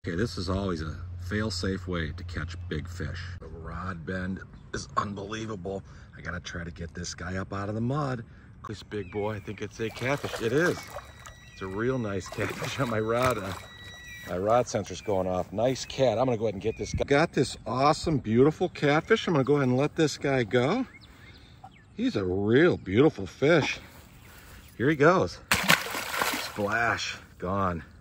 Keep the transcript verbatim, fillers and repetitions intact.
Okay, this is always a fail-safe way to catch big fish. The rod bend is unbelievable. I gotta try to get this guy up out of the mud. This big boy, I think it's a catfish. It is. It's a real nice catfish on my rod. Uh, my rod sensor's going off. Nice cat. I'm gonna go ahead and get this guy. Got this awesome, beautiful catfish. I'm gonna go ahead and let this guy go. He's a real beautiful fish. Here he goes. Splash, gone.